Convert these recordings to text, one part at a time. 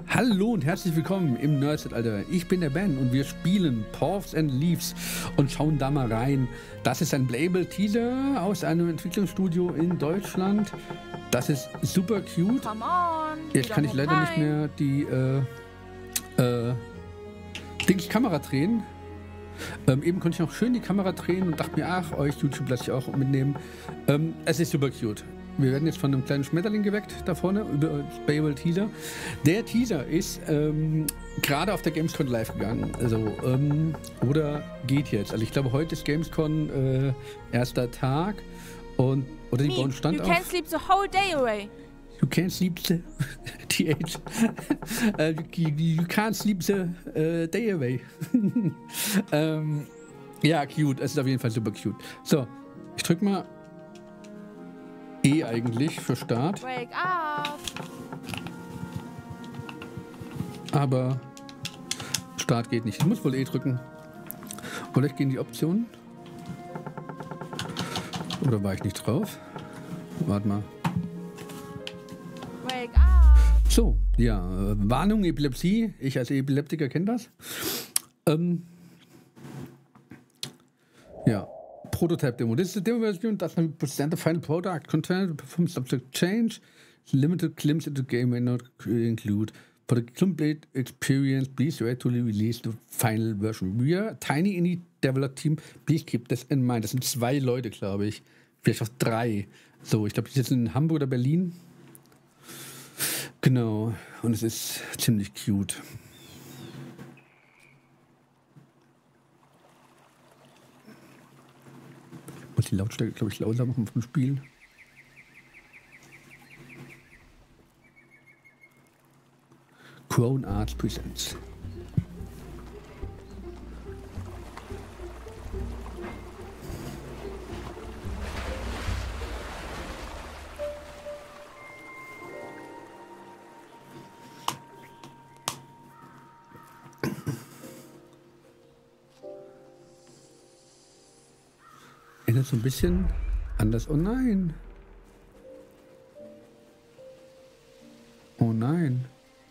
Hallo und herzlich willkommen im Nerdset-Alter. Ich bin der Ben und wir spielen Paths and Leaves und schauen da mal rein. Das ist ein Playable-Teaser aus einem Entwicklungsstudio in Deutschland. Das ist super cute. Come on, Jetzt kann ich leider nicht mehr die Kamera drehen. Eben konnte ich noch schön die Kamera drehen und dachte mir, ach, euch YouTube lasse ich auch mitnehmen. Es ist super cute. Wir werden jetzt von einem kleinen Schmetterling geweckt da vorne über das Playable Teaser. Der Teaser ist gerade auf der Gamescom live gegangen. Also, oder geht jetzt. Also ich glaube, heute ist Gamescom erster Tag. Oder die bauen Stand auf. You can't sleep the whole day away. You can't sleep the TH. You can't sleep the day away. Ja, cute. Es ist auf jeden Fall super cute. So, ich drück mal E eigentlich für Start. Wake up. Aber Start geht nicht. Ich muss wohl E drücken. Oder ich gehe in die Optionen. Oder war ich nicht drauf? Warte mal. Wake up. So, ja. Warnung, Epilepsie. Ich als Epileptiker kenne das. Ja. Prototype Demo. This is a demo version that doesn't present the final product. Content performance subject change. Limited glimpse into the game may not include. For the complete experience, please wait to release the final version. We are a tiny indie developer team. Please keep this in mind. Das sind 2 Leute, glaube ich. Vielleicht auch 3. So, ich glaube, die sitzen in Hamburg oder Berlin. Genau. Und es ist ziemlich cute. Ich muss die Lautstärke, glaube ich, lauter machen vom Spiel. Crown Arts Presents. Erinnert so ein bisschen an das. Oh nein! Oh nein!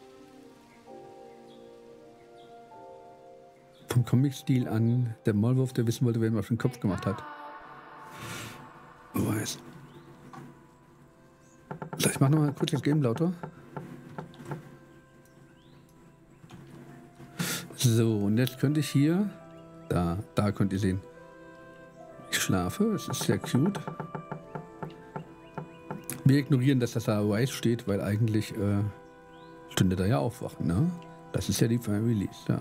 Vom Comic-Stil an der Maulwurf, der wissen wollte, wer ihm auf den Kopf gemacht hat. Oh, weiß. So, ich mach nochmal kurz das Game lauter. So, und jetzt könnte ich hier. Da könnt ihr sehen. Ich schlafe, es ist sehr cute. Wir ignorieren, dass das da weiß steht, weil eigentlich stünde da ja aufwachen, ne? Das ist ja die Final Release, ja.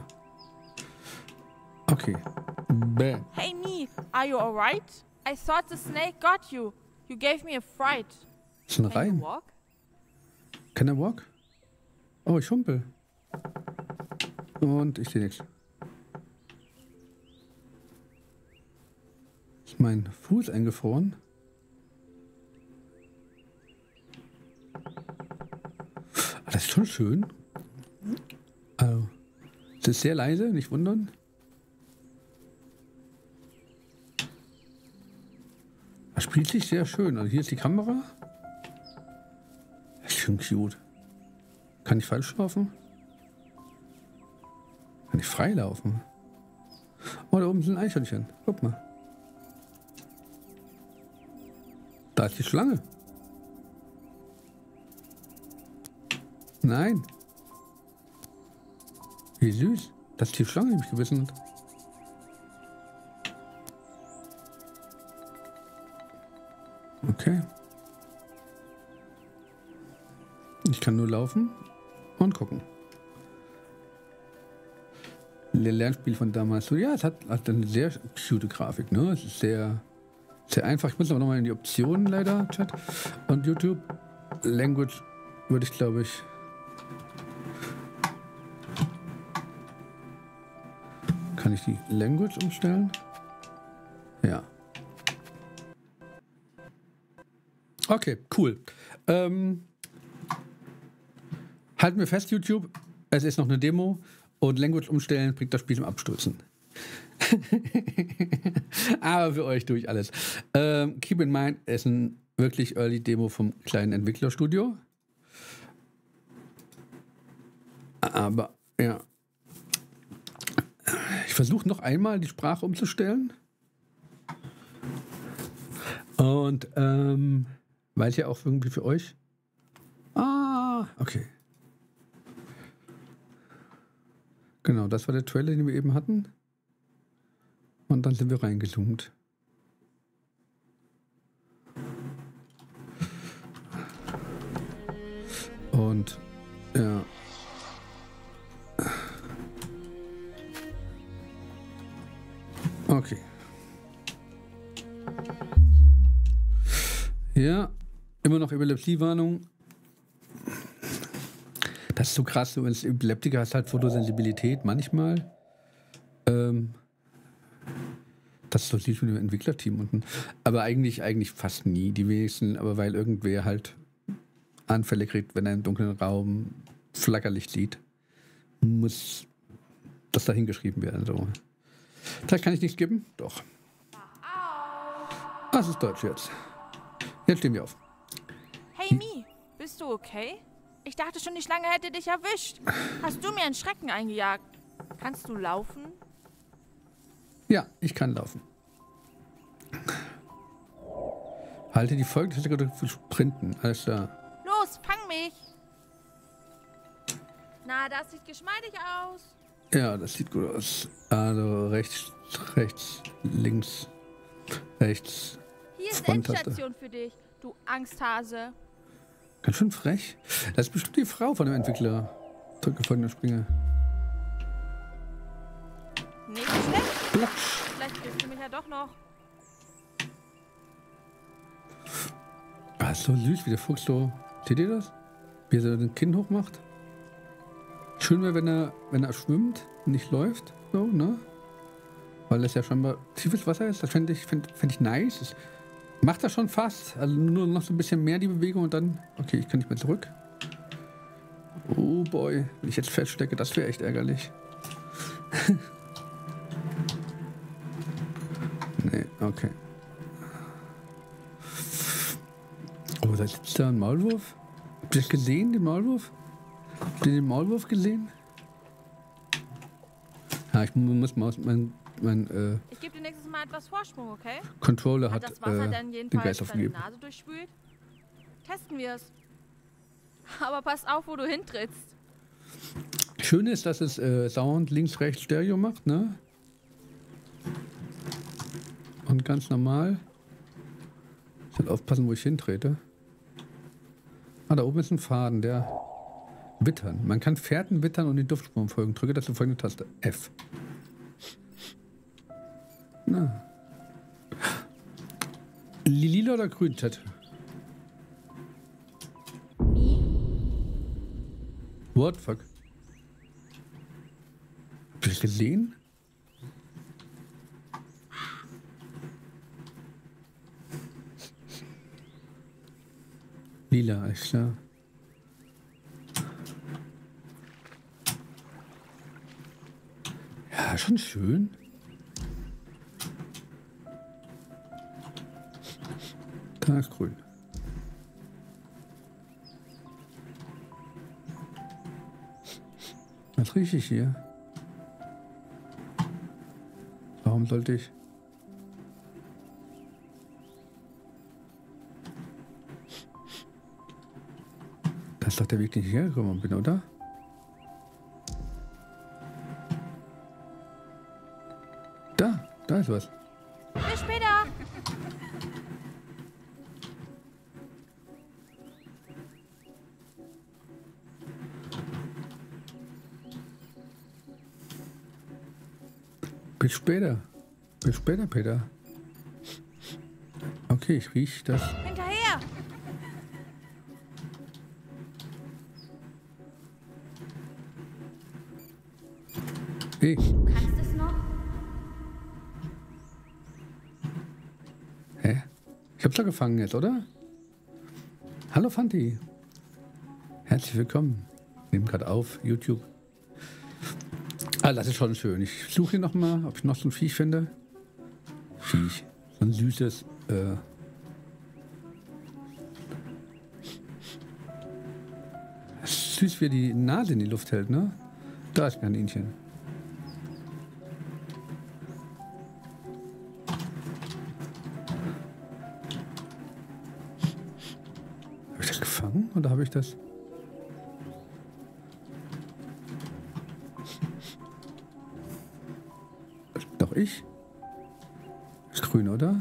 Okay. Bäh. Hey me, are you alright? I thought the snake got you. You gave me a fright. Ist ein Can you Reim. walk? Can I walk? Oh, ich humpel. Und ich sehe nichts. Ist mein Fuß eingefroren? Ah, das ist schon schön. Also, es ist sehr leise, nicht wundern. Das spielt sich sehr schön. Also hier ist die Kamera. Das ist schon cute. Kann ich falsch laufen? Kann ich frei laufen? Oh, da oben sind Eichhörnchen. Guck mal. Da ist die Schlange. Nein. Wie süß. Das ist die Schlange, die mich gebissen hat. Okay. Ich kann nur laufen und gucken. Lernspiel von damals. So, ja, es hat eine sehr cute Grafik, ne? Es ist sehr einfach. Ich muss aber nochmal in die Optionen leider, Chat. Und YouTube. Language würde ich, glaube ich. Kann ich die Language umstellen? Ja. Okay, cool. Halten wir fest, YouTube. Es ist noch eine Demo. Und Language umstellen bringt das Spiel zum Abstürzen. Aber für euch tue ich alles. Keep in mind, es ist ein wirklich Early Demo vom kleinen Entwicklerstudio. Aber, ja. Ich versuche noch einmal die Sprache umzustellen. Und, weil ich ja auch irgendwie für euch. Ah, okay. Genau, das war der Trailer, den wir eben hatten. Und dann sind wir reingezoomt. Und, ja. Okay. Ja, immer noch Epilepsiewarnung. Das ist so krass, du als Epileptiker hast halt Fotosensibilität manchmal. Das ist doch lieb mit dem Entwicklerteam unten. Aber eigentlich fast nie. Die wenigsten, aber weil irgendwer halt Anfälle kriegt, wenn er im dunklen Raum Flackerlicht sieht, muss das da hingeschrieben werden. So. Da kann ich nichts geben? Doch. Das ist Deutsch jetzt. Jetzt stehen wir auf. Hey Mi, bist du okay? Ich dachte schon, die Schlange hätte dich erwischt. Hast du mir einen Schrecken eingejagt? Kannst du laufen? Ja, ich kann laufen. Halte die Folgetaste für Sprinten. Alles klar. Los, fang mich! Na, das sieht geschmeidig aus. Ja, das sieht gut aus. Also rechts, links, rechts. Hier ist Fronttaste. Endstation für dich, du Angsthase. Ganz schön frech. Das ist bestimmt die Frau von dem Entwickler. Drücke folgende Springer. Nicht schlecht. Platsch. Vielleicht bist du mich ja doch noch. Ah, ist so süß, wie der Fuchs so. Seht ihr das? Wie er so den Kinn hochmacht? Schön wäre, wenn er schwimmt und nicht läuft. So, ne? Weil das ja scheinbar tiefes Wasser ist. Das fände ich nice. Das macht er schon fast. Also nur noch so ein bisschen mehr die Bewegung und dann. Okay, ich kann nicht mehr zurück. Oh boy. Wenn ich jetzt feststecke, das wäre echt ärgerlich. Nee, okay. Oh, da sitzt da ein Maulwurf. Habt ihr das gesehen, den Maulwurf? Habt ihr den Maulwurf gesehen? Ja, ich muss mal aus mein Ich gebe dir nächstes Mal etwas Vorsprung, okay? Controller Hat hat das Wasser dann den jedenfalls Geist deine aufgegeben. Nase durchspült? Testen wir es. Aber pass auf, wo du hintrittst. Schön ist, dass es Sound links, rechts, Stereo macht, ne? Und ganz normal. Ich soll aufpassen, wo ich hintrete. Ah, da oben ist ein Faden, der wittern. Man kann Fährten wittern und den Duftspuren folgen. Drücke dazu folgende Taste. F. Na. Lila oder grün, Chat? What fuck? Habt ihr das gesehen? Lila, alles klar. Ja, schon schön. Da ist grün. Was rieche ich hier? Warum sollte ich? Das ist doch der Weg, den ich hergekommen bin, oder? Da ist was. Bis später. Bis später. Bis später, Peter. Okay, ich rieche das. Hinterher. Hey, Kannst es noch? hä? Ich hab's doch gefangen jetzt, oder? Hallo Fanti. Herzlich willkommen. Ich nehme gerade auf, YouTube. Ah, das ist schon schön. Ich suche hier nochmal, ob ich noch so ein Viech finde. Viech. So ein süßes, süß, wie er die Nase in die Luft hält, ne? Da ist ein Kaninchen. Habe ich das gefangen oder habe ich das? Doch ich? Ist grün, oder?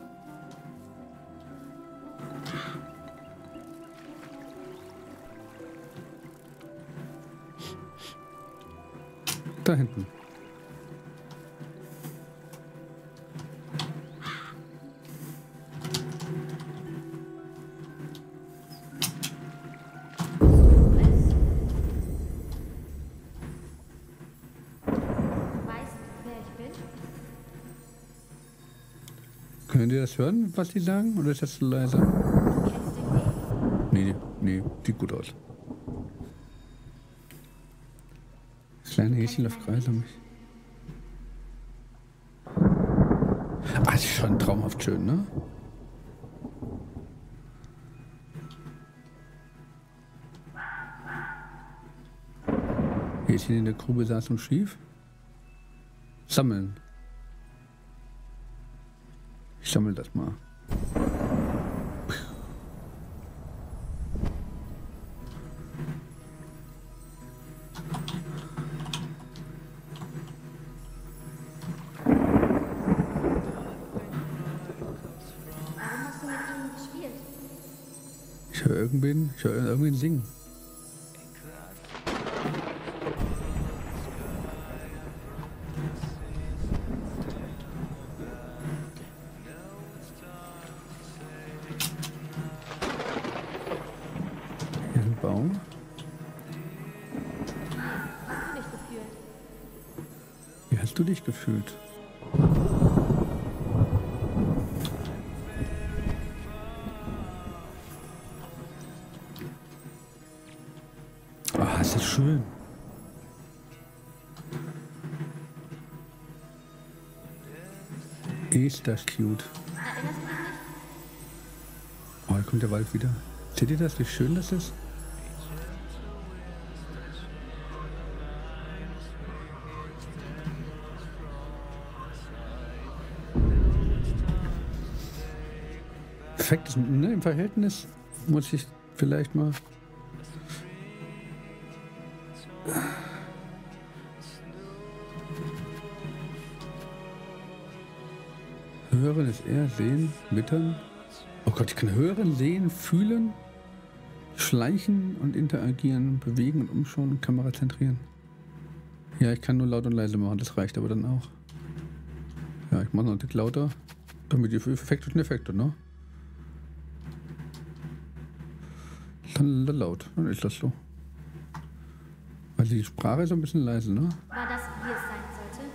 Da hinten. Könnt ihr das hören, was die sagen? Oder ist das zu leise? Nee, sieht gut aus. Das kleine Häschen läuft kreis um mich. Ah, das ist schon traumhaft schön, ne? Häschen in der Grube saß und schief. Sammeln. Ich sammle das mal. Ich höre irgendwen singen. Hier ist ein Baum. Wie hast du dich gefühlt? Ah, ist das schön. Ist das cute. Oh, da kommt der Wald wieder. Seht ihr das, wie schön das ist? Perfekt, ne? Im Verhältnis muss ich vielleicht mal... Hören ist eher sehen, wittern. Oh Gott, ich kann hören, sehen, fühlen, schleichen und interagieren, bewegen und umschauen und Kamera zentrieren. Ja, ich kann nur laut und leise machen, das reicht aber dann auch. Ja, ich mache noch ein Tick lauter, damit die effektischen Effekte, ne? Dann laut, dann ist das so. Weil die Sprache ist ein bisschen leise, ne? War das, wie es sein sollte?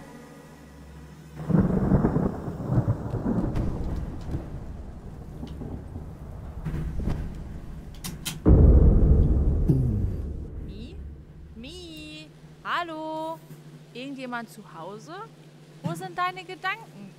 Mi? Hallo? Irgendjemand zu Hause? Wo sind deine Gedanken?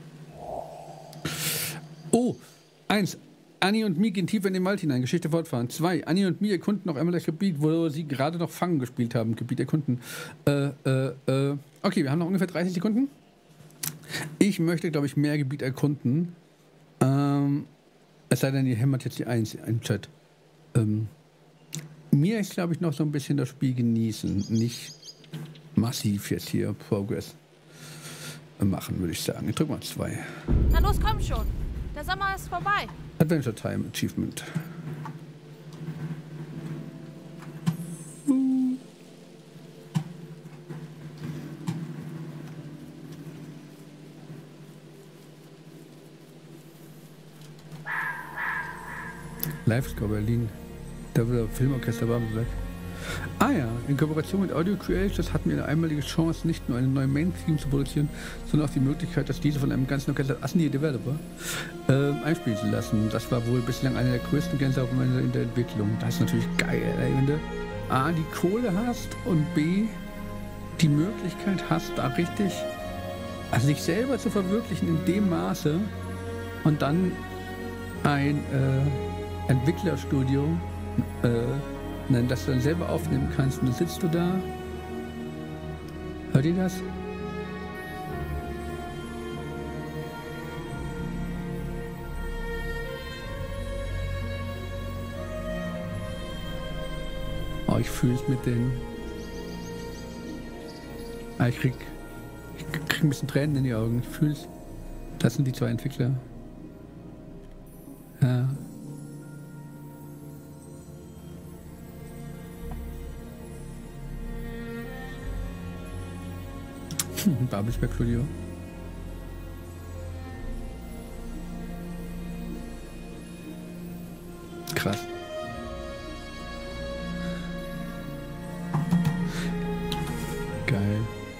Oh, 1. Annie und Mi gehen tiefer in den Wald hinein. Geschichte fortfahren. 2. Annie und Mi erkunden noch einmal das Gebiet, wo sie gerade noch Fangen gespielt haben. Gebiet erkunden. Okay, wir haben noch ungefähr 30 Sekunden. Ich möchte, glaube ich, mehr Gebiet erkunden. Es sei denn, ihr hämmert jetzt die 1 im Chat. Mir ist, glaube ich, noch so ein bisschen das Spiel genießen. Nicht massiv jetzt hier Progress machen, würde ich sagen. Ich drücke mal 2. Na los, komm schon. Der Sommer ist vorbei. Adventure Time Achievement. Live-Score Berlin. Da wird Filmorchester Baden-Württemberg. Ah ja, in Kooperation mit Audio Creators hatten wir eine einmalige Chance, nicht nur eine neue Main-Theme zu produzieren, sondern auch die Möglichkeit, dass diese von einem ganzen Orchester, Developer, einspielen zu lassen. Das war wohl bislang eine der größten Gänsehautmomente in der Entwicklung. Das ist natürlich geil, ey, wenn du A, die Kohle hast und B, die Möglichkeit hast, da richtig, also sich selber zu verwirklichen in dem Maße und dann ein Entwicklerstudio Nein, dass du dann selber aufnehmen kannst. Und dann sitzt du da. Hört ihr das? Oh, ich fühle es mit denen. Ah, ich krieg ein bisschen Tränen in die Augen. Ich fühle es. Das sind die zwei Entwickler. Ja. Babelsberg Studio. Krass. Geil.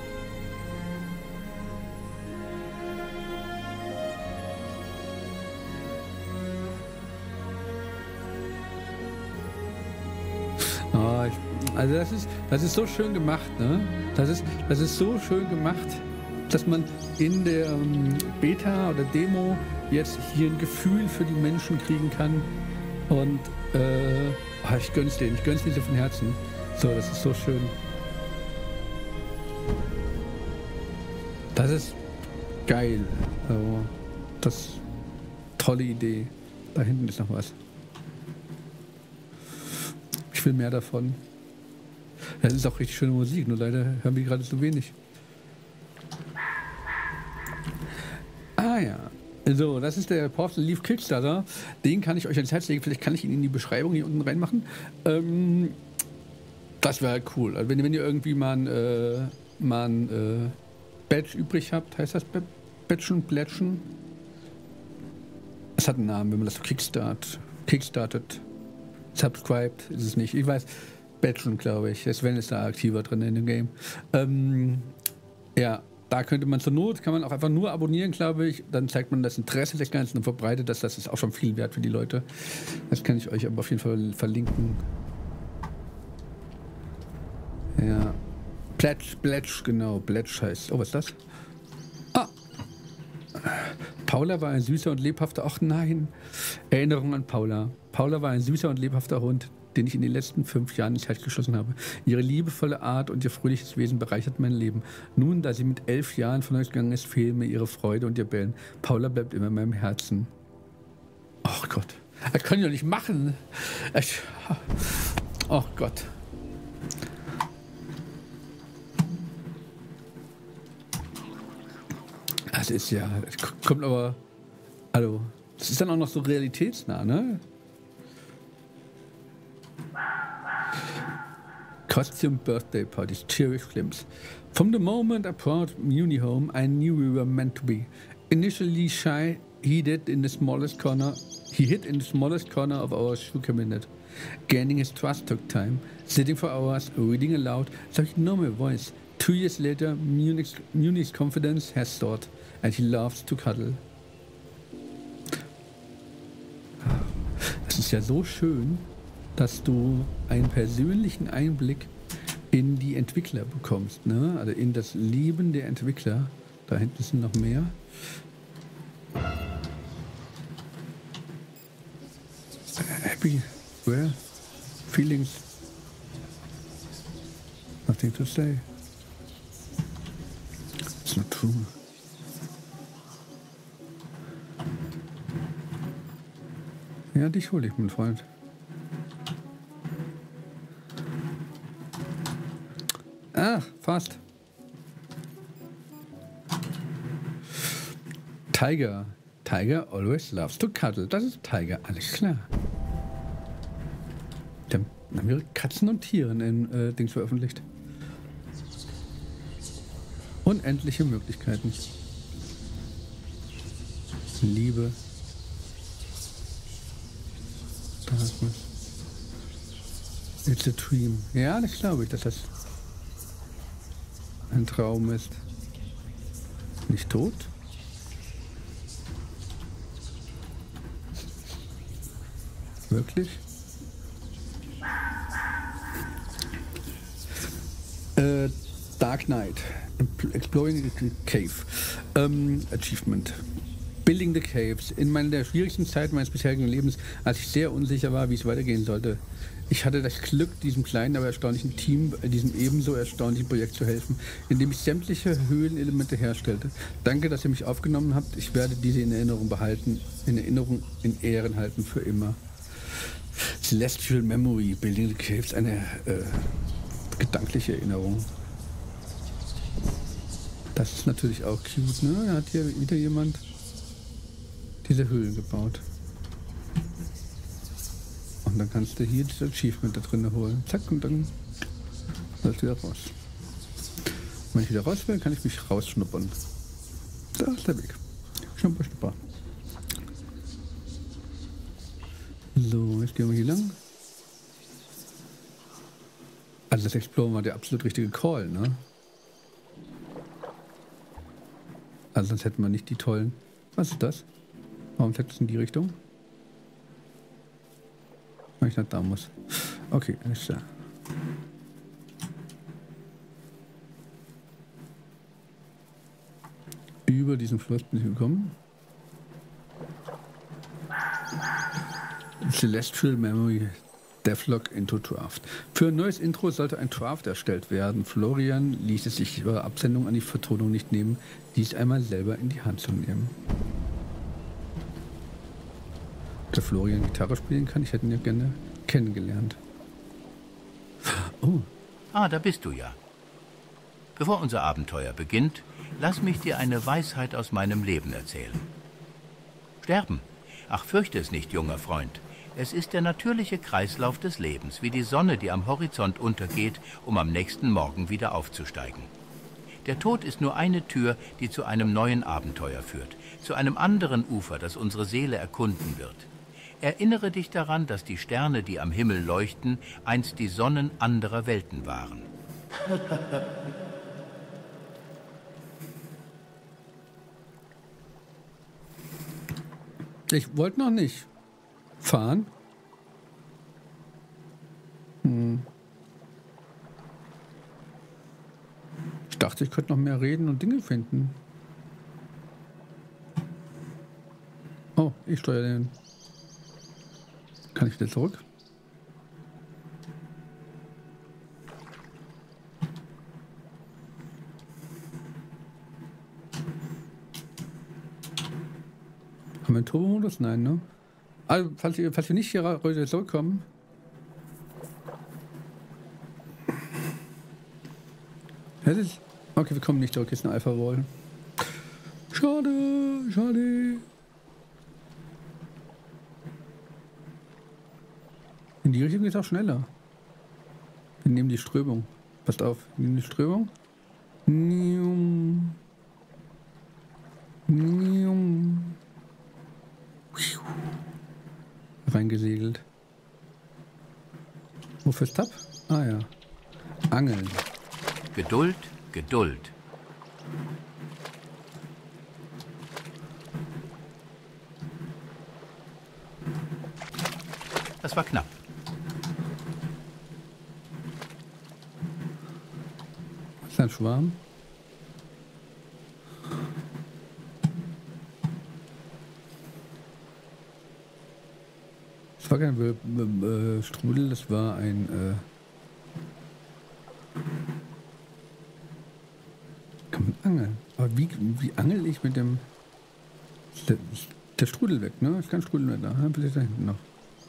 Oh, also das ist so schön gemacht, ne? Das ist so schön gemacht, dass man in der Beta oder Demo jetzt hier ein Gefühl für die Menschen kriegen kann. Und ich gönn's denen so von Herzen. So, das ist so schön. Das ist geil. Also, das ist eine tolle Idee. Da hinten ist noch was. Ich will mehr davon. Das ist auch richtig schöne Musik, nur leider hören wir gerade so wenig. Ah ja. So, das ist der Portal Leaf Kickstarter. Den kann ich euch ans Herz legen. Vielleicht kann ich ihn in die Beschreibung hier unten reinmachen. Das wäre halt cool. Also wenn ihr irgendwie mal ein Badge übrig habt, heißt das Plätschen? Es hat einen Namen, wenn man das so kickstartet. Subscribed ist es nicht. Ich weiß, Badgen, glaube ich. Sven ist da aktiver drin in dem Game. Ja, da könnte man zur Not, kann man auch einfach nur abonnieren, glaube ich. Dann zeigt man das Interesse des Ganzen und verbreitet das. Das ist auch schon viel wert für die Leute. Das kann ich euch aber auf jeden Fall verlinken. Ja. Pledge, genau. Pledge heißt. Oh, was ist das? Ah! Paula war ein süßer und lebhafter. Ach nein! Erinnerung an Paula. Paula war ein süßer und lebhafter Hund, den ich in den letzten 5 Jahren ins Herz geschlossen habe. Ihre liebevolle Art und ihr fröhliches Wesen bereichert mein Leben. Nun, da sie mit 11 Jahren von euch gegangen ist, fehlen mir ihre Freude und ihr Bellen. Paula bleibt immer in meinem Herzen. Ach Gott. Das kann ich doch nicht machen. Ach Gott. Das ist ja... Das kommt aber... Also, das ist dann auch noch so realitätsnah, ne? Costume birthday parties, cherished glimpse. From the moment I brought Muni home, I knew we were meant to be. Initially shy, he hid in the smallest corner of our shoe cabinet. Gaining his trust took time. Sitting for hours, reading aloud, so he knew my voice. 2 years later, Muni's confidence has soared, and he loves to cuddle. Das ist ja so schön, dass du einen persönlichen Einblick in die Entwickler bekommst, ne? Also in das Leben der Entwickler. Da hinten sind noch mehr. Happy, where? Feelings. Nothing to say. It's not true. Ja, dich hole ich, mein Freund. Ach, fast. Tiger. Tiger always loves to cuddle. Das ist Tiger, alles klar. Dann haben wir Katzen und Tiere in Dings veröffentlicht. Unendliche Möglichkeiten. Liebe. Darkness. It's a dream. Ja, das glaube ich, dass das ein Traum ist. Nicht tot? Wirklich? Dark Knight. Exploring the Cave. Achievement. Building the Caves. In meiner der schwierigsten Zeit meines bisherigen Lebens, als ich sehr unsicher war, wie es weitergehen sollte. Ich hatte das Glück, diesem kleinen, aber erstaunlichen Team, diesem ebenso erstaunlichen Projekt zu helfen, indem ich sämtliche Höhlenelemente herstellte. Danke, dass ihr mich aufgenommen habt. Ich werde diese in Erinnerung behalten, in Ehren halten für immer. Celestial Memory, Building the Caves, eine gedankliche Erinnerung. Das ist natürlich auch cute, ne? Da hat hier wieder jemand diese Höhlen gebaut. Und dann kannst du hier das Achievement da drin holen. Zack, und dann sollst du wieder raus. Wenn ich wieder raus will, kann ich mich rausschnuppern. Da ist der Weg. Schnupper, schnupper. So, jetzt gehen wir hier lang. Also das Exploren war der absolut richtige Call, ne? Also sonst hätten wir nicht die tollen... Was ist das? Warum zeigt es in die Richtung? Weil ich nach da muss. Okay, alles klar. Über diesen Fluss bin ich gekommen. Celestial Memory Devlog into Draft. Für ein neues Intro sollte ein Draft erstellt werden. Florian ließ es sich über Absendung an die Vertonung nicht nehmen, dies einmal selber in die Hand zu nehmen. Der Florian Gitarre spielen kann, ich hätte ihn ja gerne kennengelernt. Oh. Ah, da bist du ja. Bevor unser Abenteuer beginnt, lass mich dir eine Weisheit aus meinem Leben erzählen. Sterben. Ach, fürchte es nicht, junger Freund. Es ist der natürliche Kreislauf des Lebens, wie die Sonne, die am Horizont untergeht, um am nächsten Morgen wieder aufzusteigen. Der Tod ist nur eine Tür, die zu einem neuen Abenteuer führt, zu einem anderen Ufer, das unsere Seele erkunden wird. Erinnere dich daran, dass die Sterne, die am Himmel leuchten, einst die Sonnen anderer Welten waren. Ich wollte noch nicht fahren. Ich dachte, ich könnte noch mehr reden und Dinge finden. Oh, ich steuere den. Kann ich wieder zurück? Haben wir einen Turbo-Modus? Nein, ne? Also, falls wir nicht hier heute zurückkommen. Okay, wir kommen nicht zurück, jetzt eine Alpha-Wall. Schade, schade. In die Richtung geht es auch schneller. Wir nehmen die Strömung. Passt auf, wir nehmen die Strömung. Nium. Nium. Reingesegelt. Wofür ist Tab? Ah ja. Angeln. Geduld, Geduld. Das war knapp. Das ist ein Schwarm. Das war kein Strudel, das war ein... Kann man angeln. Aber wie angel ich mit dem... Der Strudel weg, ne? Ist kein Strudel mehr da. Bis jetzt da hinten noch.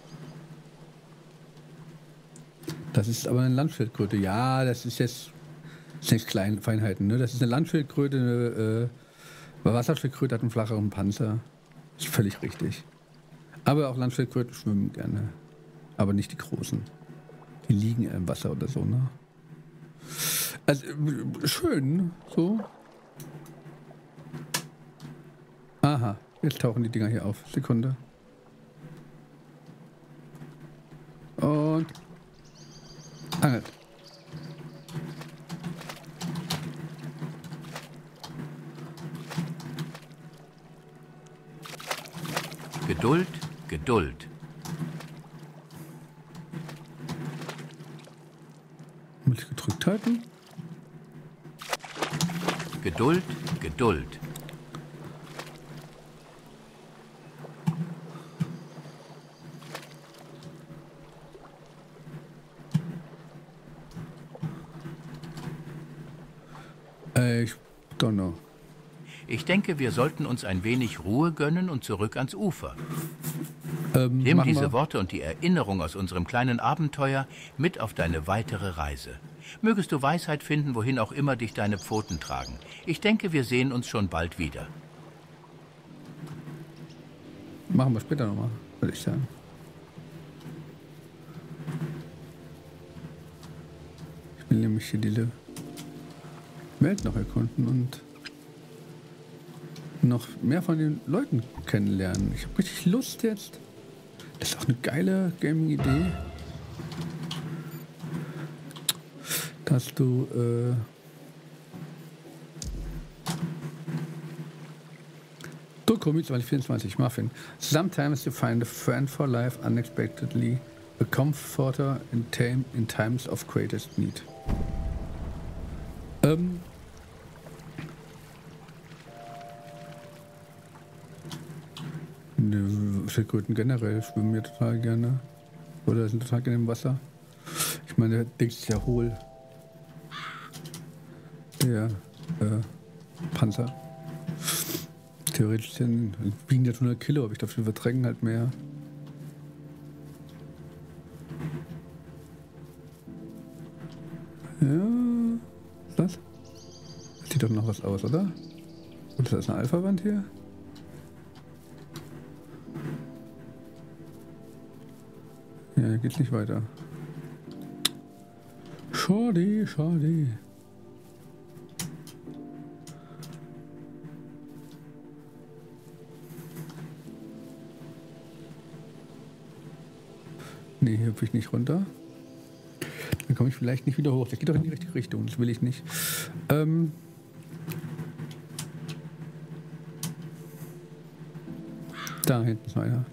Das ist aber eine Landschildkröte. Ja, das ist jetzt... Das sind kleine Feinheiten, ne? Das ist eine Landschildkröte, eine Wasserschildkröte hat einen flacheren Panzer. Ist völlig richtig. Aber auch Landschildkröten schwimmen gerne. Aber nicht die großen. Die liegen im Wasser oder so, ne? Also, schön, so. Aha, jetzt tauchen die Dinger hier auf. Sekunde. Und... angelt. Geduld, Geduld. Muss ich gedrückt halten? Geduld, Geduld. Ich don't know. Ich denke, wir sollten uns ein wenig Ruhe gönnen und zurück ans Ufer. Nimm Machen diese wir. Worte und die Erinnerung aus unserem kleinen Abenteuer mit auf deine weitere Reise. Mögest du Weisheit finden, wohin auch immer dich deine Pfoten tragen. Ich denke, wir sehen uns schon bald wieder. Machen wir später nochmal, würde ich sagen. Ich will nämlich hier diese Welt noch erkunden und noch mehr von den Leuten kennenlernen. Ich habe richtig Lust jetzt. Das ist auch eine geile Gaming-Idee, dass du Comics 2024, Muffin. Sometimes you find a friend for life unexpectedly, a comforter in times of greatest need. Schildkröten generell schwimmen mir total gerne. Oder sind total gerne im Wasser. Ich meine, der Ding ist ja hohl. Der Panzer. Theoretisch wiegen ja 100 Kilo, aber ich glaube, wir verdrängen halt mehr. Ja, was? Das sieht doch noch was aus, oder? Und ist das eine Alpha-Wand hier? Ja, hier geht's nicht weiter. Schade, schade. Nee, hier hüpfe ich nicht runter. Dann komme ich vielleicht nicht wieder hoch. Das geht doch in die richtige Richtung. Das will ich nicht. Da hinten ist einer.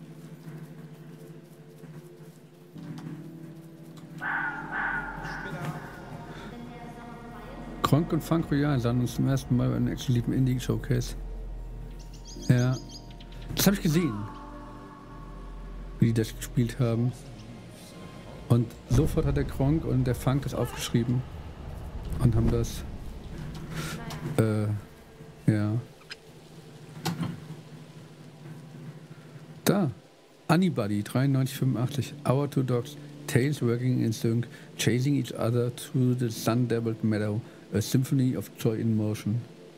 Kronk und Funk Royal sahen uns zum ersten Mal bei einem exklusiven Indie-Showcase. Ja, das habe ich gesehen, wie die das gespielt haben. Und sofort hat der Kronk und der Funk das aufgeschrieben und haben das, ja. Da, Anybody, 9385, Our Two Dogs, Tails working in sync, chasing each other through the sun-dabbled meadow, a symphony of joy in motion.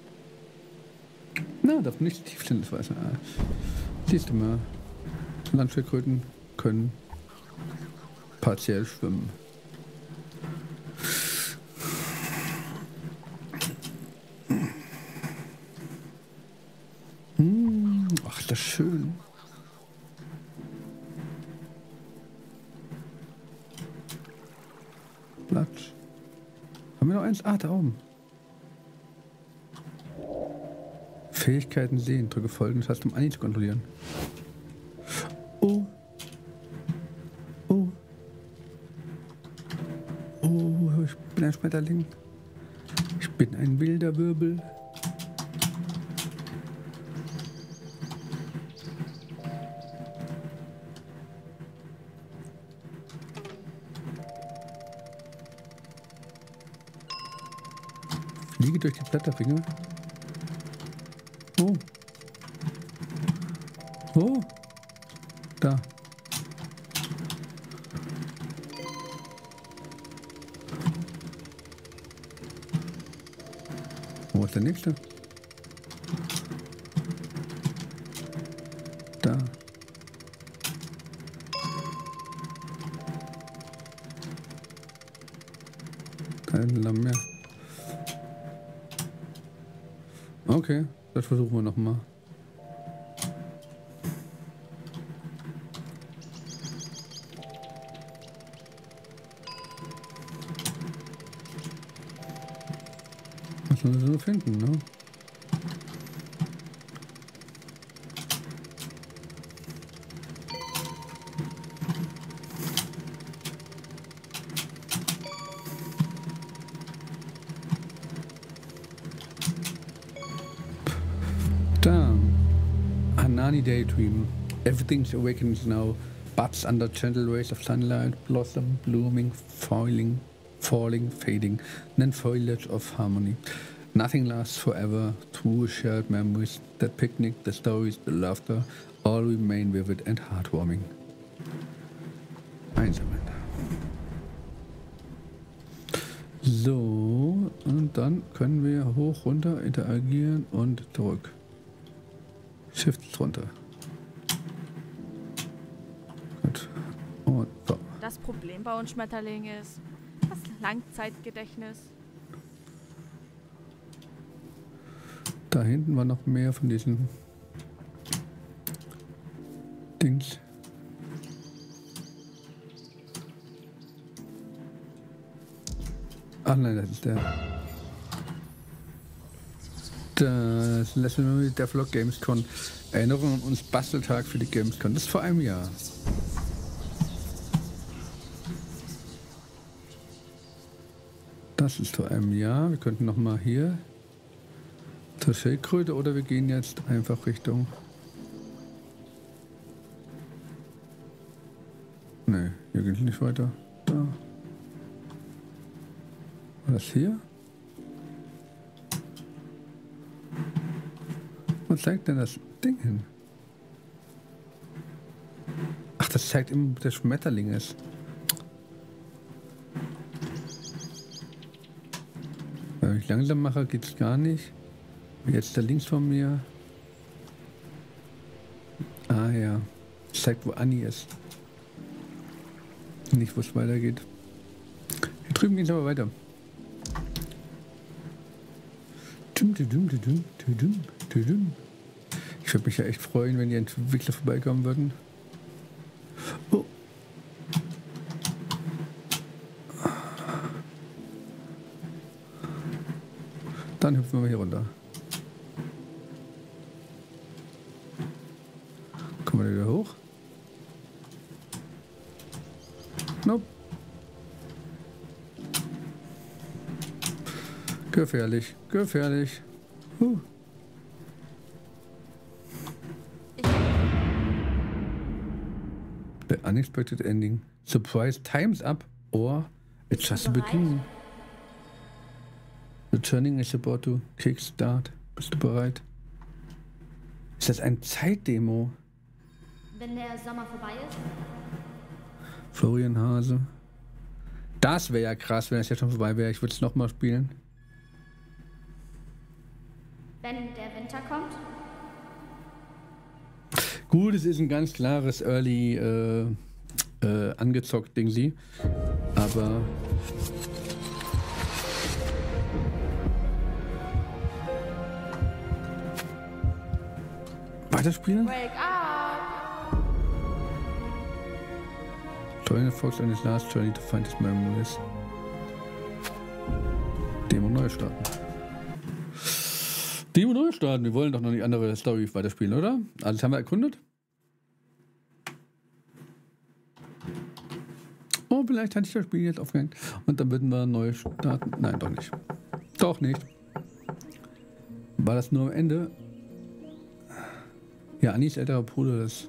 Na, darf nicht tief sind, das weiß man. Siehst du mal, Landschildkröten können partiell schwimmen. Ach, ist das schön. Platz. Haben wir noch eins? Ah, da oben. Fähigkeiten sehen. Drücke folgendes, hast du um Anni zu kontrollieren. Oh. Oh. Oh, ich bin ein Schmetterling. Ich bin ein wilder Wirbel. Fliege durch die Blätterfinger. Oh. Oh. Da. Wo ist der nächste? Da. Kein Lamm mehr. Okay, das versuchen wir nochmal. Was wir so finden, ne? Da. Hanani Daydream. Everything's awakens now. Buds under gentle rays of sunlight. Blossom, blooming, falling, fading. And then foliage of harmony. Nothing lasts forever. True shared memories. That picnic, the stories, the laughter, all remain vivid and heartwarming. Einsammeln. So, und dann können wir hoch, runter, interagieren und zurück. Shift runter. Gut. Und so. Das Problem bei uns Schmetterlingen ist das Langzeitgedächtnis. Da hinten war noch mehr von diesen Dings. Ach nein, das ist der. Das Lesson Memory der Vlog Gamescom. Erinnerung an uns Basteltag für die Gamescom. Das ist vor einem Jahr. Das ist vor einem Jahr. Wir könnten noch mal hier zur Schildkröte oder wir gehen jetzt einfach Richtung. Ne, hier geht es nicht weiter. Da. Was hier? Was zeigt denn das Ding hin? Ach, das zeigt immer, wo der Schmetterling ist. Wenn ich langsam mache, geht es gar nicht. Jetzt da links von mir. Ah ja. Das zeigt, wo Annie ist. Nicht, wo es weitergeht. Hier drüben geht es aber weiter. Ich würde mich ja echt freuen, wenn die Entwickler vorbeikommen würden. Oh. Dann hüpfen wir mal hier runter. Kommen wir wieder hoch? Nope. Gefährlich, gefährlich. The unexpected ending. Surprise, time's up. Or it's just the beginning. The turning is about to kickstart. Bist du bereit? Ist das ein Zeitdemo? Wenn der Sommer vorbei ist? Florian Hase. Das wäre ja krass, wenn es ja schon vorbei wäre. Ich würde es nochmal spielen. Wenn der Winter kommt? Gut, es ist ein ganz klares Early angezockt Ding sie. Aber weiterspielen? Wake up! Join the Fox on his last journey to find his memories. Demo neu starten. Demo neu starten. Wir wollen doch noch die andere Story weiterspielen, oder? Alles haben wir erkundet? Oh, vielleicht hatte ich das Spiel jetzt aufgehängt. Und dann würden wir neu starten. Nein, doch nicht. Doch nicht. War das nur am Ende? Ja, Annis älterer Bruder, das.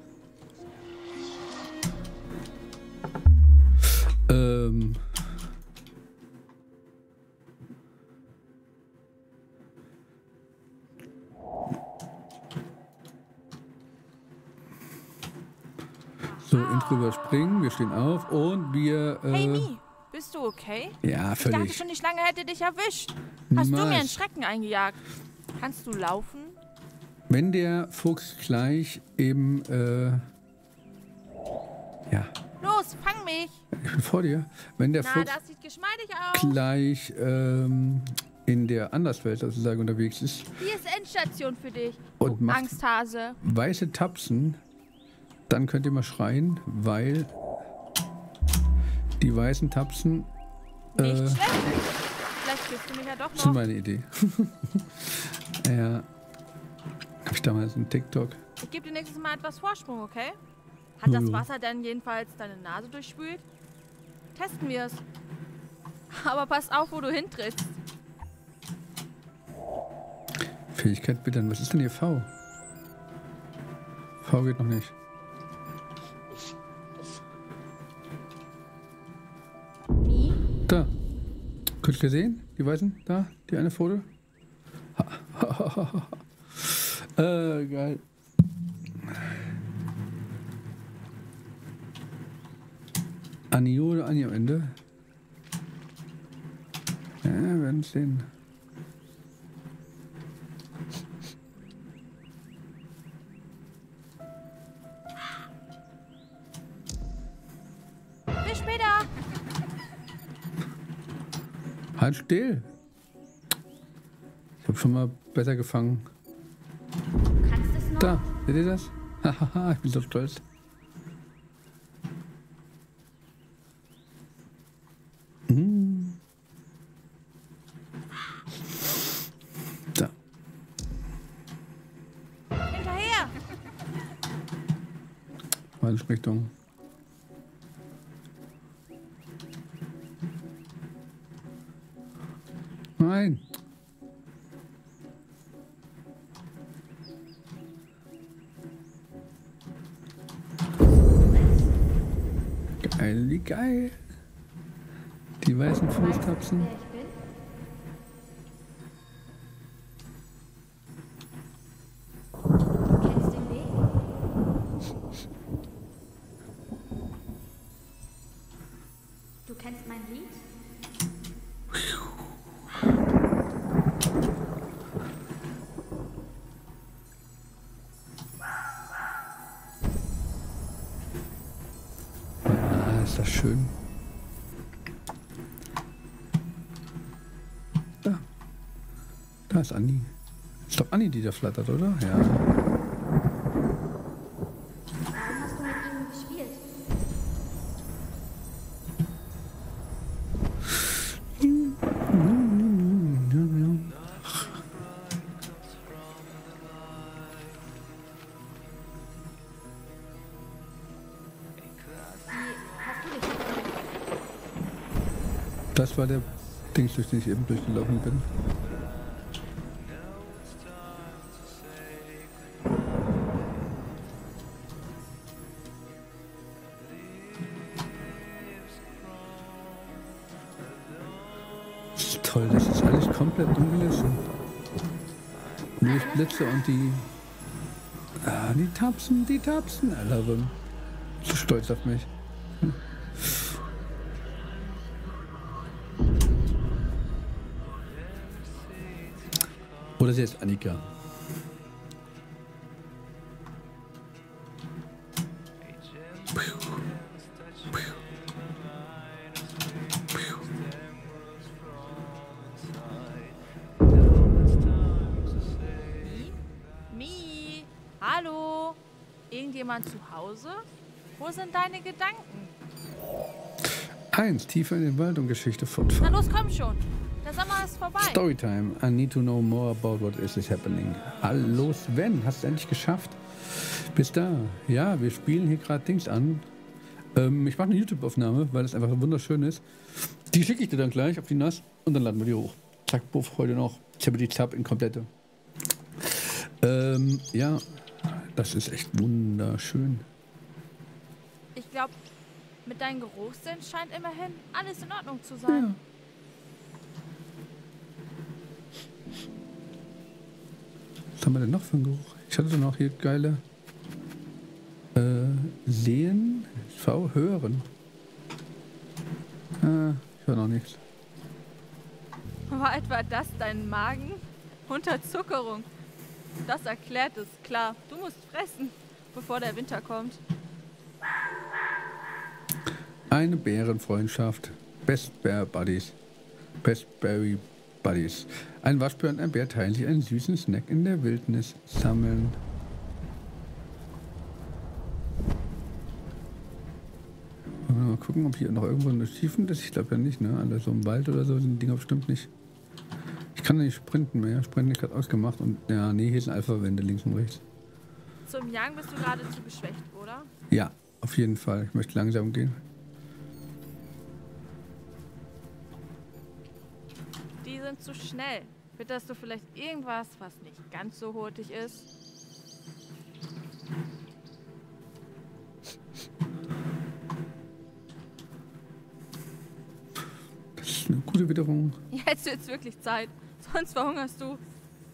So, Intro überspringen, wir stehen auf und wir. Hey Mi, bist du okay? Ja, Ich dachte völlig. schon, die Schlange hätte dich erwischt. Hast du mir einen Niemals. Schrecken eingejagt? Kannst du laufen? Wenn der Fuchs gleich eben. Ja, Los, fang mich! ich bin vor dir. Wenn der Na, Fuchs das sieht geschmeidig aus. gleich in der Anderswelt sozusagen unterwegs ist Hier ist Endstation für dich. und Du macht Angsthase. weiße Tapsen, dann könnt ihr mal schreien, weil die weißen Tapsen Nicht schlecht. Vielleicht hilfst du mir ja doch sind noch. meine Idee. Ja, habe ich damals einen TikTok. Ich gebe dir nächstes Mal etwas Vorsprung, okay? Hat das Ja. Wasser denn jedenfalls deine Nase durchspült? Testen wir es. Aber pass auf, wo du hintrittst. Fähigkeit bittern. Was ist denn hier V? V geht noch nicht. Mi? Da. Kurz gesehen? Die weißen? Da? Die eine Foto? Geil. Annie oder Annie am Ende? Ja, wir werden sehen. Bis später. Halt still. Ich habe schon mal besser gefangen. Du kannst es noch. Da, seht ihr das? Hahaha, ich bin so stolz. Da. Hinterher. Falsche Richtung. Nein. Geil, wie geil. Die weißen Fußtapsen. Wer ich bin? Du kennst den Weg? Du kennst mein Lied? Ah, ist das schön. Da. Da ist Anni. Ist doch Anni, die da flattert, oder? Ja. Warum hast du mit ihm gespielt? Hast du dich verletzt? Das war der Dings, durch den ich eben durchgelaufen bin. Das ist toll, das ist alles komplett dunkel ist. Nur die Blitze und die... Ah, die Tapsen, I love them. So stolz auf mich. Oder sie ist Annika. Mi, hallo? Irgendjemand zu Hause? Wo sind deine Gedanken? 1. Tiefer in den Wald und Geschichte Na fortfahren. los, komm schon. Der Sommer ist vorbei. Storytime. I need to know more about what is happening. Hallo Sven, hast du endlich geschafft? Bis da. Ja, wir spielen hier gerade Dings an. Ich mache eine YouTube-Aufnahme, weil es einfach wunderschön ist. Die schicke ich dir dann gleich auf die NAS und dann laden wir die hoch. Zack, buff, heute noch. Zippity Zap in komplette. Ja, das ist echt wunderschön. Ich glaube, mit deinem Geruchssinn scheint immerhin alles in Ordnung zu sein. Ja. Was haben wir denn noch für einen Geruch? Ich hatte doch noch hier geile Sehen, hören. Ich höre noch nichts. War etwa das dein Magen? Unterzuckerung. Das erklärt es, klar. Du musst fressen, bevor der Winter kommt. Eine Bärenfreundschaft. Best Bear Buddies. Best Berry Buddies. Ein Waschbär und ein Bär teilen sich einen süßen Snack in der Wildnis. Sammeln. Mal gucken, ob hier noch irgendwo eine Tiefen ist. Ich glaube ja nicht, ne? Alle so im Wald oder so sind die Dinger bestimmt nicht. Ich kann nicht sprinten mehr. Sprinten ist gerade ausgemacht und ja, nee, hier sind Alpha-Wände links und rechts. Zum Jagen bist du geradezu geschwächt, oder? Ja, auf jeden Fall. Ich möchte langsam gehen. Die sind zu schnell. Witterst du vielleicht irgendwas, was nicht ganz so hurtig ist? Das ist eine gute Witterung. Jetzt wird's wirklich Zeit, sonst verhungerst du.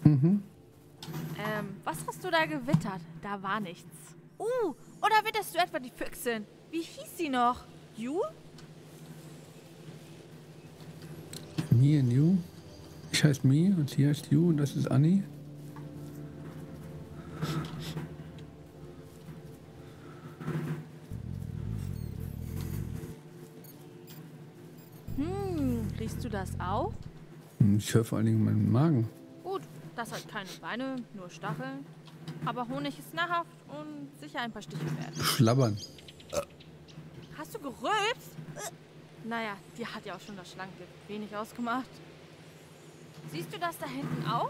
Was hast du da gewittert? Da war nichts. Oder witterst du etwa die Füchsin? Wie hieß sie noch? Ju? Me and you. Ich heiße Me und sie heißt You und das ist Annie. Riechst du das auch? Ich höre vor allen Dingen meinen Magen. Gut, das hat keine Beine, nur Stacheln. Aber Honig ist nahrhaft und sicher ein paar Stiche wert. Schlabbern. Hast du gerülpst? Naja, dir hat ja auch schon das Schlangengift wenig ausgemacht. Siehst du das da hinten auch?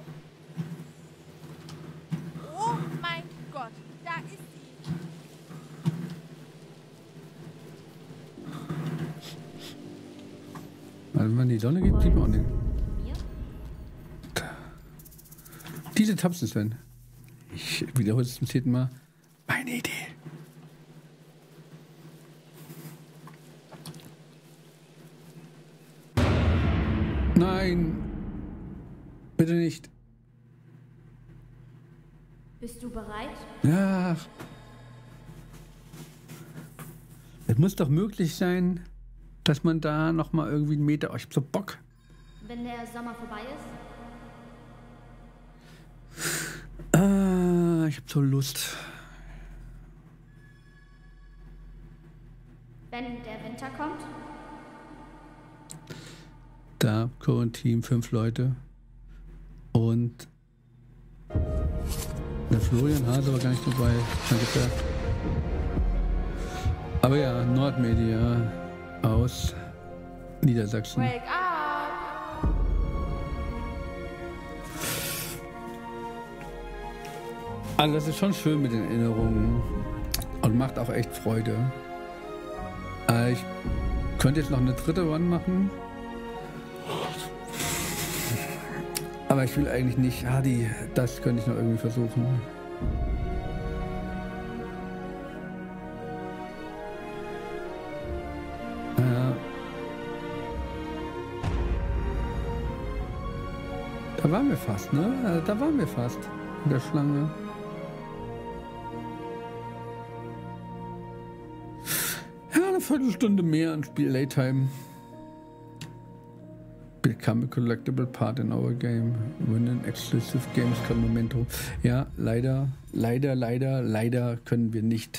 Oh mein Gott, da ist sie. Also wenn die Sonne geht, sieht man auch nicht. Diese Tapsen, Sven. Ich wiederhole es zum 10. Mal. Meine Idee. Nein. Bitte nicht. Bist du bereit? Ja. Es muss doch möglich sein, dass man da noch mal irgendwie einen Meter... Oh, ich hab so Bock. Wenn der Sommer vorbei ist? Ich hab so Lust. Wenn der Winter kommt? Da, Core-Team, 5 Leute. Und der Florian Hase war gar nicht dabei. Danke. Aber ja, Nordmedia aus Niedersachsen. Wake up! Also das ist schon schön mit den Erinnerungen und macht auch echt Freude. Ich könnte jetzt noch eine 3. Run machen. Aber ich will eigentlich nicht. Das könnte ich noch irgendwie versuchen. Ja. Da waren wir fast, ne? Also da waren wir fast. In der Schlange. Ja, eine Viertelstunde mehr an Spiel Laytime. Become a collectible part in our game. When an exclusive games come Memento. Ja, leider können wir nicht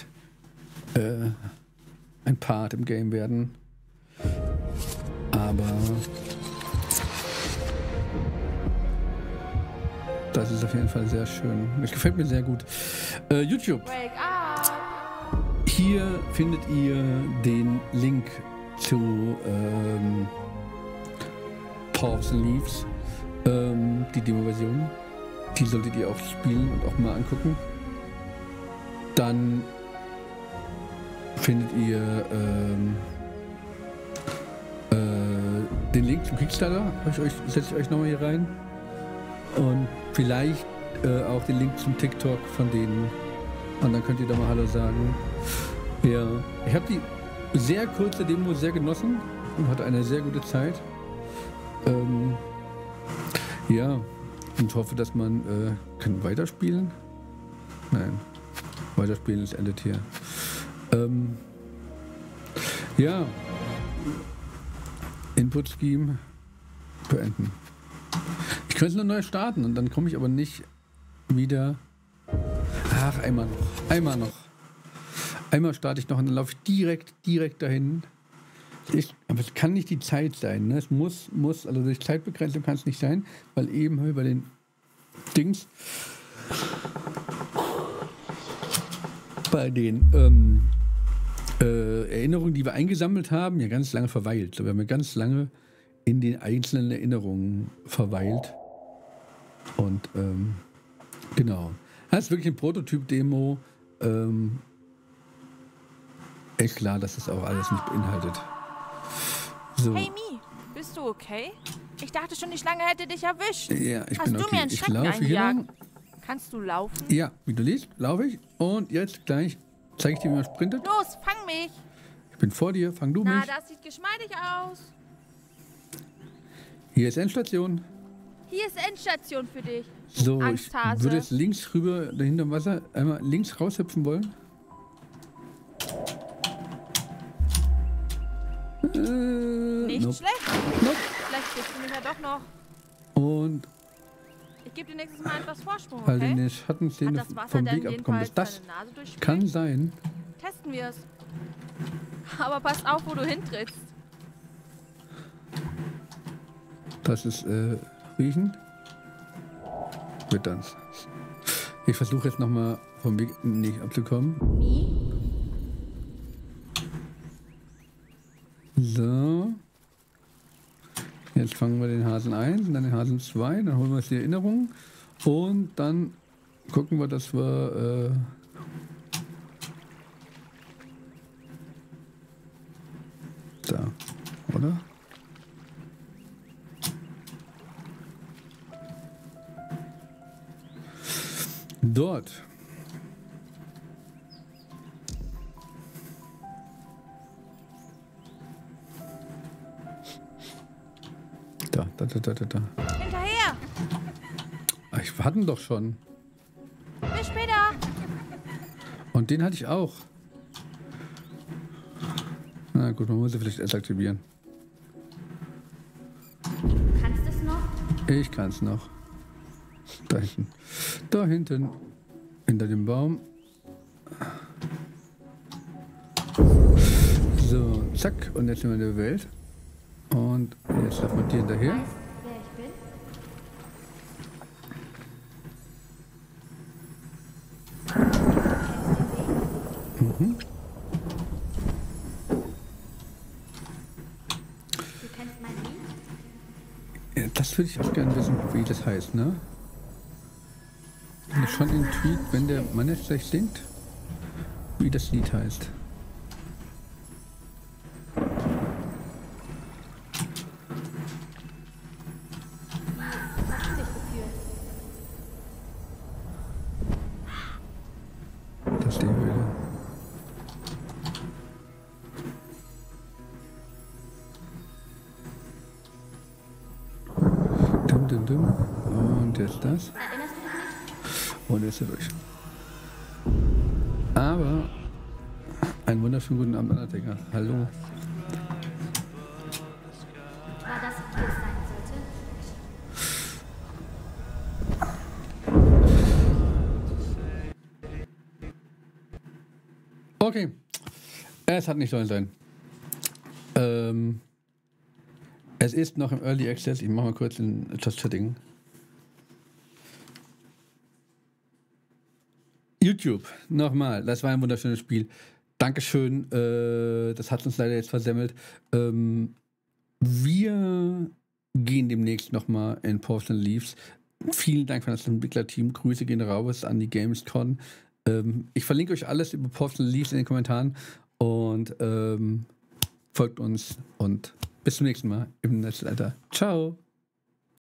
ein Part im Game werden. Aber das ist auf jeden Fall sehr schön. Das gefällt mir sehr gut. YouTube. Wake up! Hier findet ihr den Link zu Paths and Leaves, die Demo-Version. Die solltet ihr auch spielen und auch mal angucken. Dann findet ihr den Link zum Kickstarter. Setze ich euch nochmal hier rein. Und vielleicht auch den Link zum TikTok von denen. Und dann könnt ihr da mal Hallo sagen. Ja, ich habe die sehr kurze Demo sehr genossen und hatte eine sehr gute Zeit. Ja, und hoffe, dass man kann weiterspielen. Nein, weiterspielen ist endet hier. Ja, Input Scheme beenden. Ich könnte nur neu starten und dann komme ich aber nicht wieder. Ach, einmal noch. Einmal starte ich noch und dann laufe ich direkt dahin. Aber es kann nicht die Zeit sein. Ne? Es muss, also durch Zeitbegrenzung kann es nicht sein, weil eben bei den Dings, bei den Erinnerungen, die wir eingesammelt haben, ja ganz lange verweilt. So, wir haben ja ganz lange in den einzelnen Erinnerungen verweilt. Und genau. Das ist wirklich ein Prototyp-Demo. Echt klar, dass das auch alles nicht beinhaltet. So. Hey Mi, bist du okay? Ich dachte schon, die Schlange hätte dich erwischt. Ja, ich Hast bin du okay. mir einen Ich Schrecken laufe hier lang. eingejagt? Kannst du laufen? Ja, wie du liest, laufe ich. Und jetzt gleich zeige ich dir, wie man sprintet. Los, fang mich! Ich bin vor dir, fang du Na, mich. das sieht geschmeidig aus. Hier ist Endstation. Hier ist Endstation für dich. So, ich Angsthase. würde jetzt links rüber, dahinter im Wasser, einmal links raushüpfen wollen. Nicht Nope. schlecht. Nope. Vielleicht kriegst du mich ja doch noch. Und Ich gebe dir nächstes Mal etwas Vorsprung, weil okay? den Schattenszene Hat das Wasser vom denn Weg abkommen jedenfalls ist. Das deine Nase durchspült? kann sein. Testen wir es. Aber pass auf, wo du hintrittst. Das ist riechen. Wird dann. Ich versuche jetzt nochmal vom Weg nicht abzukommen. So. Jetzt fangen wir den Hasen 1 und dann den Hasen 2. Dann holen wir uns die Erinnerung. Und dann gucken wir, dass wir. Da. Oder? Dort. Da. Hinterher! Ah, ich hatten doch schon. Bis später! Und den hatte ich auch. Na gut, man muss sie vielleicht erst aktivieren. Kannst du es noch? Ich kann es noch. Da hinten. Da hinten. Hinter dem Baum. So, zack. Und jetzt sind wir in der Welt. Und jetzt laufen wir dir hinterher. Weißt, wer ich bin? Mhm. Du kennst mein Lied? Ja, das würde ich auch gerne wissen, wie das heißt, ne? Bin ich schon intrigued, wenn der Mann jetzt gleich singt, wie das Lied heißt. Was hast du dich gefühlt? Das ist die Höhle. Dum, dum, dum. Und jetzt das. Erinnerst du dich nicht? Und jetzt ist er durch. Aber einen wunderschönen guten Abend, Undertaker. Hallo. War das, wie es sein sollte? Okay. Es hat nicht sollen sein. Es ist noch im Early Access. Ich mache mal kurz das Setting. YouTube, nochmal. Das war ein wunderschönes Spiel. Dankeschön. Das hat uns leider jetzt versemmelt. Wir gehen demnächst nochmal in Porcelain Leaves. Vielen Dank für das Entwicklerteam. Grüße gehen raus an die Gamescon. Ich verlinke euch alles über Porcelain Leaves in den Kommentaren und folgt uns und bis zum nächsten Mal im Netzleiter. Ciao!